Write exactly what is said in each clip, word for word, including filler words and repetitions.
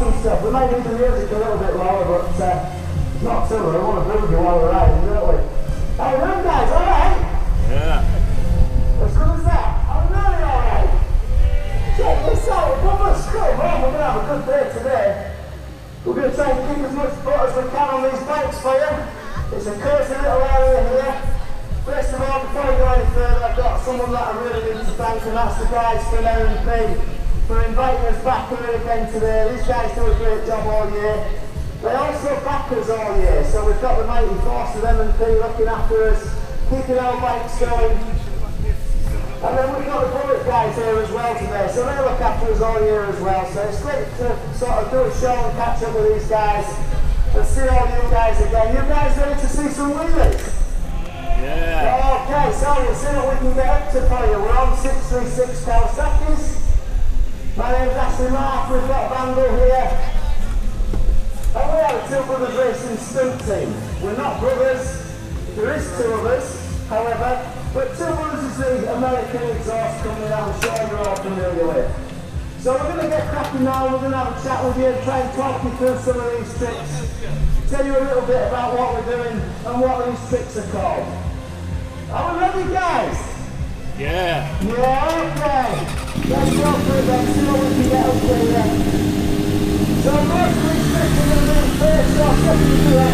Awesome stuff. We might need the music a little bit lower, but uh, not too low. We want to build you while we're riding, don't we? How you doing, guys? All right? Yeah. As good as that? I'm really all right. Check this out. We're going to school. Well, we're going to have a good day today. We're going to try and keep as much foot as we can on these bikes for you. It's a cozy little area here. First of all, before we go any further, I've got someone that I really need to thank, and that's the guys from M and P for inviting us back here again today. These guys do a great job all year. They also back us all year, so we've got the mighty force of M and P looking after us, keeping our bikes going. And then we've got the bullet guys here as well today, so they look after us all year as well. So it's great to sort of do a show and catch up with these guys and see all you guys again. You guys ready to see some wheelies? Yeah. Okay, so we'll see what we can get up to for you. We're on six three six Kawasaki's. My name's Ashley Mark, we've got Vandal here. And we are the two Brothers Racing Stunt Team. We're not brothers, there is two of us, however, but two brothers is the American exhaust company that I'm sure you're all familiar with. So we're going to get cracking now, we're going to have a chat with you and try and talk you through some of these tricks. Tell you a little bit about what we're doing and what these tricks are called. Are we ready, guys? Yeah. Yeah, okay. Let's go for it then, see what we can get up to here. So most of these tricks are going to be first or second gear.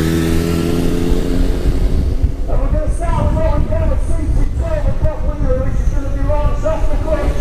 And we're going to start with what we call a seated twelve o'clock wheelie, which is going to be launched off the clutch.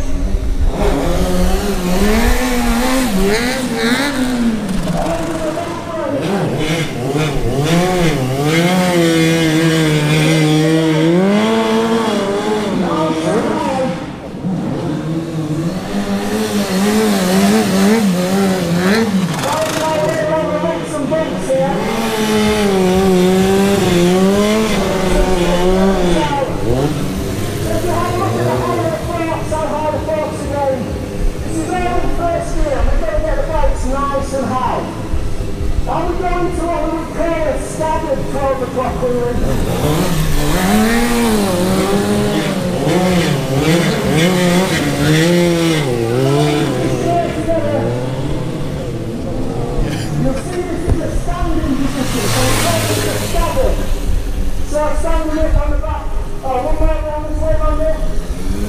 Nice and high. Are we going to what we would call a standard twelve o'clock wheelie? You'll see this is a standing position, so we're going to a standard. So standing it on the back. Oh, one more round this way, Andy.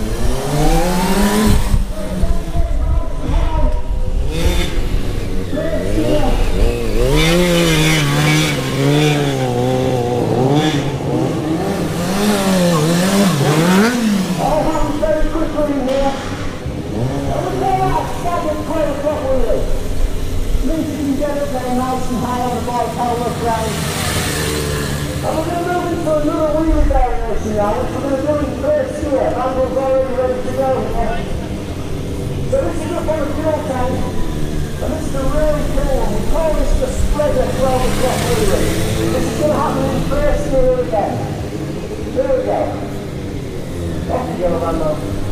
Nice and high on the bike, how we look round. And we're going to move into another wheelie variation now, which we're going to do in first gear. Vandal's already ready to go here. So this is up on the fuel tank, and this is a really cool one. We call this the spreader twelve o'clock wheelie. This is going to happen in first gear again. Here we go. Off you go, Vandal.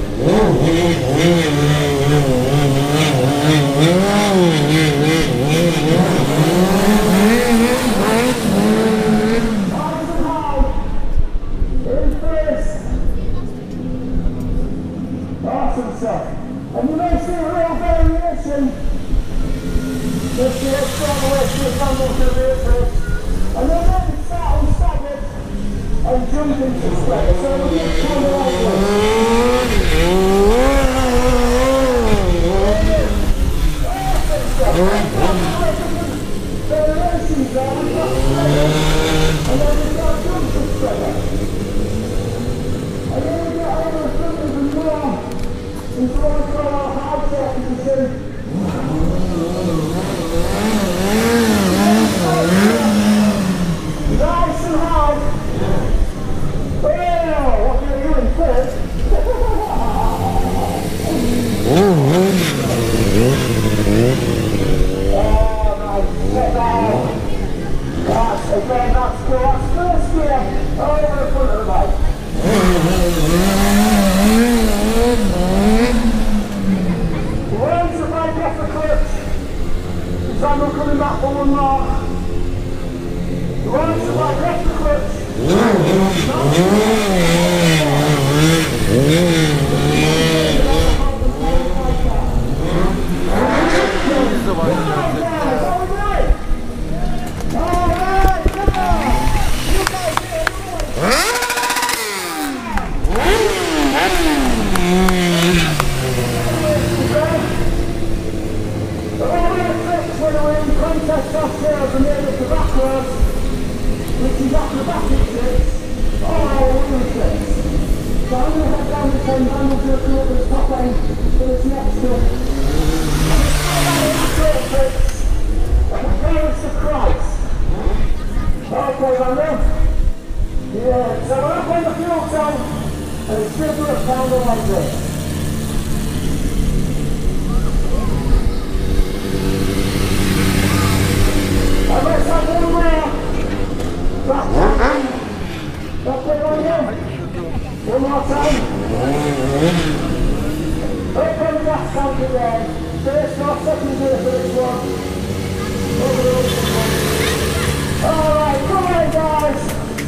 Awesome stuff. And you may see a little variation. Let's see, let's start the way to the Vandal to the rear first. And then let it start on staggered and jump into the spread. So we'll get to the right way. Awesome stuff. Variations there, we've got spreader. And then we've got jump to spreader. And then we get over the front even more into what we call our hard set position. Nice and high. Oh, what are you doing first? Oh, nice. Set that out. That's, again, that's cool. That's first gear over the front of the bike. Raise the bike off the clutch. Vandal coming back for one more. Raise the bike off the clutch. This is the one. First or second gear for this one. Over the open one. Alright, come on guys!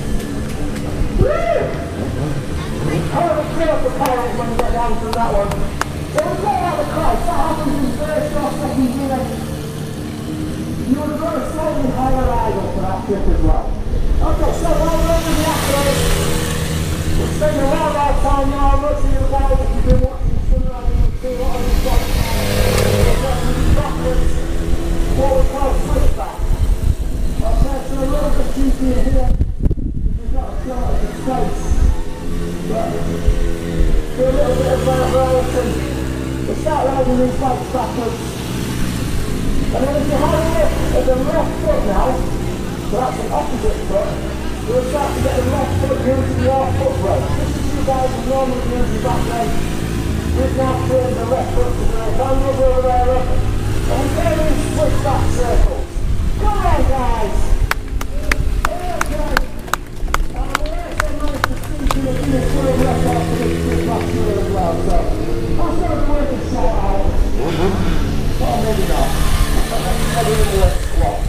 Woo! Hold it clear for power when you get down from that one. So we get out the price, that happens in first or second gear. You would have got a slightly higher idle for that trip as well. Okay, so while we're over the accolades, we'll spend a lot of our time now. Most of you guys, if you've been watching Sunrise, you'll see what I've got. Backwards, what we call switchback. Okay, so a little bit easier here. We've got a short of the space. But do a little bit of variation. We'll start riding these bikes backwards. And then if you have a look at the left foot now, so that's the opposite foot, you'll start to get the left foot using your foot brake. Just as you guys would normally use your back brake, we've now turned the left foot to the vandals over there up, and we're going to switch back circles. Come on guys! Okay. And we also managed to sneak in a Guinness World Record for this switch back here as well, so that's going to be worth a shout out. Or maybe not. Maybe in the squat.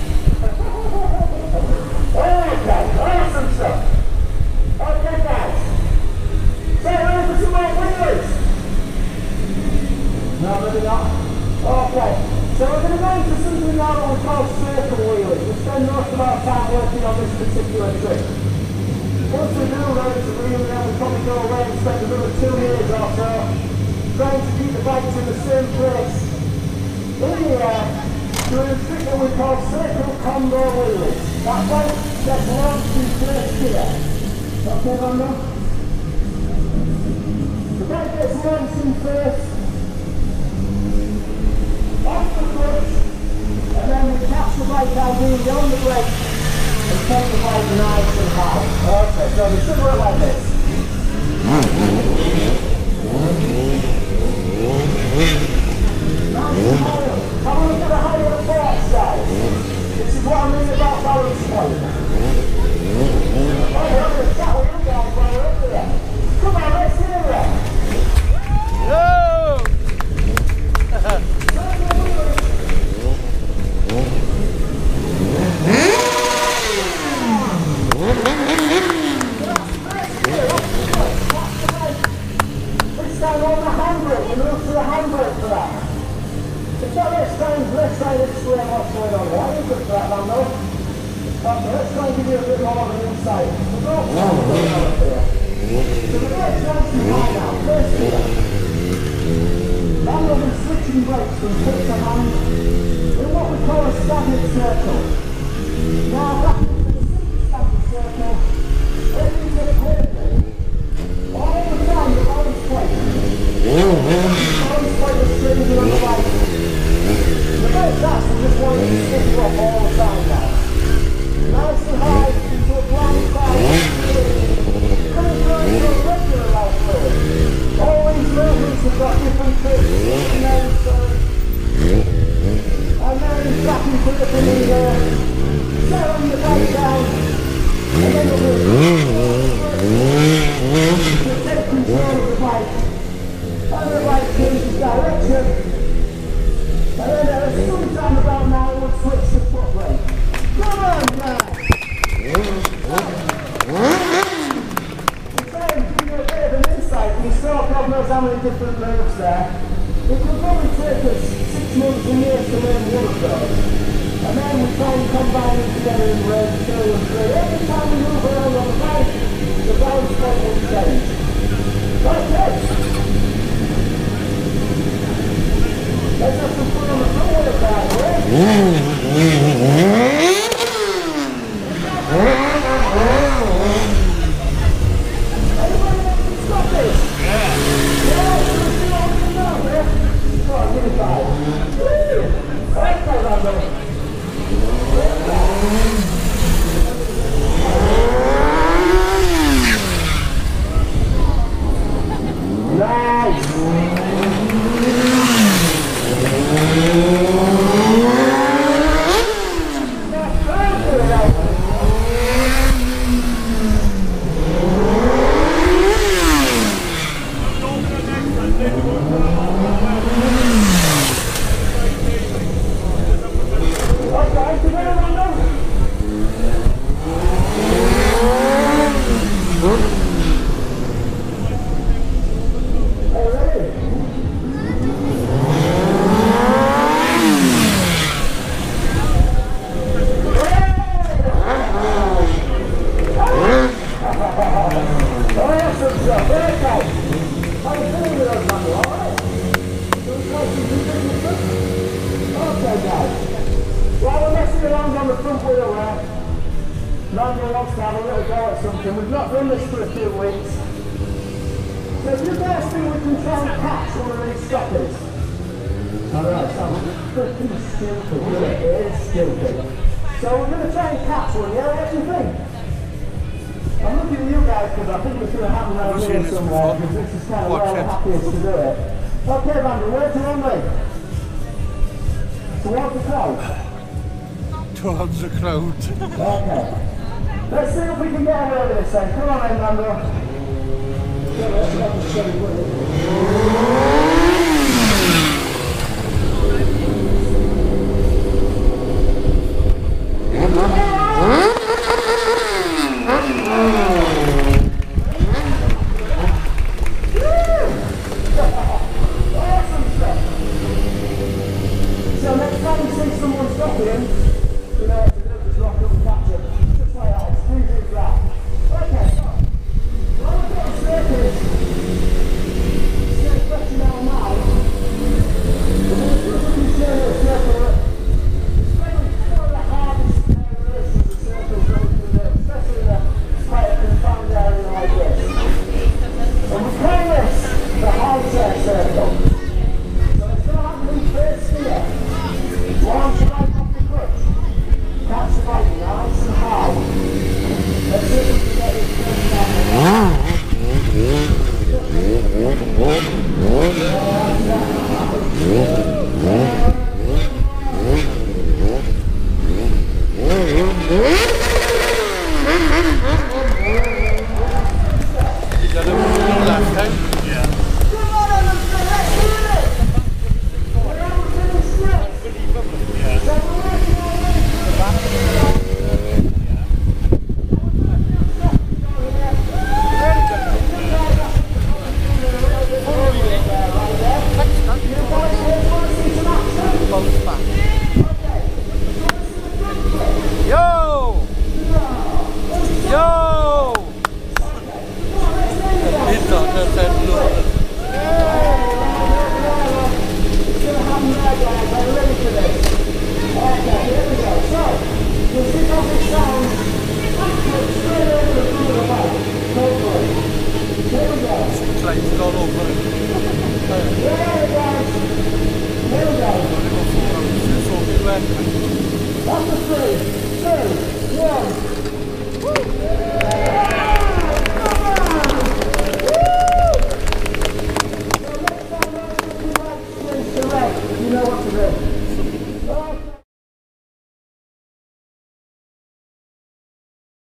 Okay, awesome stuff. Okay guys. So ready for some more wheelies? No, maybe not. Okay, so we're going to go into something now that we call circle wheelies. We spend most of our time working on this particular trick. Once we do learn to wheel, then we probably go away and spend another two years or so trying to keep the bikes in the same place. In the air, doing a trick that we call circle combo wheelies. That bike gets launched in first gear. Okay, Vandal? The bike gets launched in first, off the clutch, and then we catch the bike out being on the brake and take the bike nice and high. Okay, so we should work like this. Nice and high. Have a look at the height of the forks, guys. This is what I mean about balance point. Oh, we're going to chat with you guys while we're up there. Come on, let's hear it. Whoa! This time on the handbrake, we move to the handbrake for that. So let's try and let's try and explain what's going on here. Are you good for that, Vandal? Okay, let's try and give you a bit more of an insight. There's no problem going on up here. So the brakes are actually right now. First here. Vandal is switching brakes from foot to hand in what we call a static circle. Now back into the simple static circle, everything's at a corner. All the time the balance plate. The balance plate is straight on the bike. The bike's actually just wanting to stick you up all the time now. Nice and high into a blind side. Coming through into a regular light fluid. All these movements have got different tricks and then so and then he's back into it in the air, settling the bike down, and then we'll to take control of the bike. And the bike changes direction. And then at some time about now we'll switch the foot brake. Come on guys! To try and give you a bit of an insight, you still God knows how many different moves there. It could probably take us six months and years to learn one of those. And then we try and combine them together in rows two and three. Every time we move around on the bike, the balance point will change. Okay! Let's have some fun on the front of the car, boys. Everybody wants to stop this? Yeah. Yeah, so we see what we can do, yeah? Come on, give me five. Woo! Alright, go, Vandal. Vandal wants to have a little go at something. We've not done this for a few weeks. So if you guys think we can try and catch one of these stoppers? Alright, so freaking stupid. It is stupid. So we're going to try and catch one, yeah? What do you think? I'm looking at you guys because I think it's going to happen around here somewhere because this is kind of where we're happiest to do it. Okay, Vandal, where do you want me? Towards the crowd? Towards the crowd. Okay. Let's see if we can get away with this then. Come on then, Vandal.